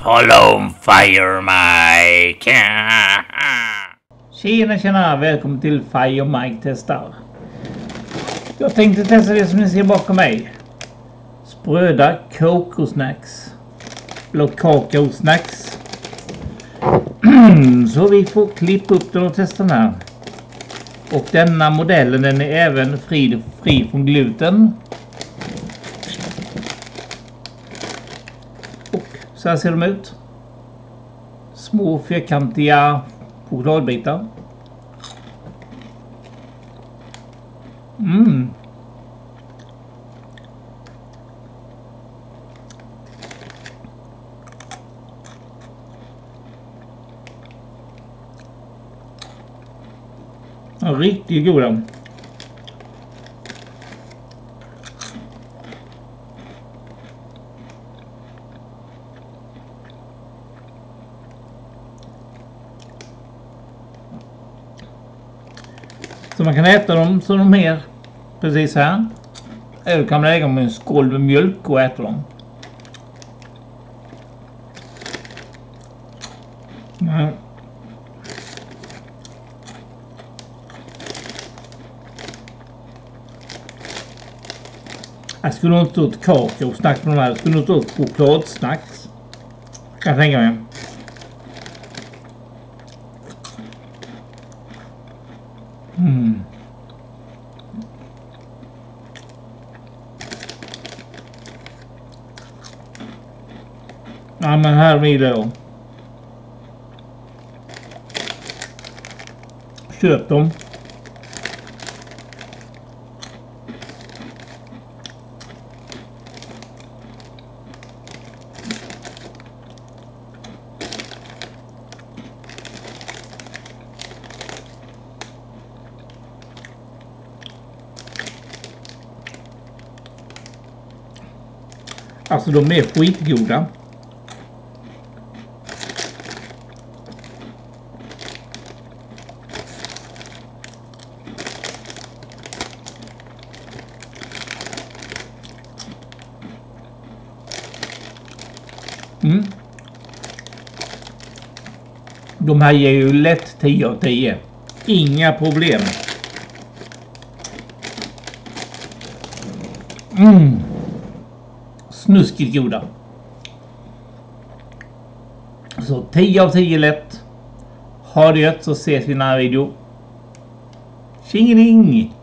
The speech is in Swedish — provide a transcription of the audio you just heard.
Follow Fire Mike. Tjena, välkommen till Fire Mike testar. Jag tänkte testa det som ni ser bakom mig. Spröda kokosnacks. Eller kakaosnacks. Så vi får klippa upp den och testa den här. Och denna modellen, den är även fri från gluten. Och så här ser de ut. Små fyrkantiga chokladbitar. Ja, riktigt goda. Så man kan äta dem som de är precis här. Eller kan man lägga dem i en skål med mjölk och äta dem. Nej. Jag skulle nog inte ta ett kakaosnacks med de här. Jag skulle nog ta ett chokladsnacks. Kan jag tänka mig. Ja, men här blir det då. Köp dem. Alltså de är skitgoda. De här ger ju lätt 10 av 10. Inga problem. Snuskigt goda. Så 10 av 10 lätt. Ha det gött, så ses vi i nästa video. Tjingeling!